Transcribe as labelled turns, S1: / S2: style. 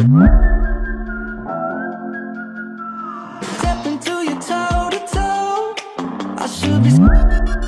S1: Step into your toe to toe. I should be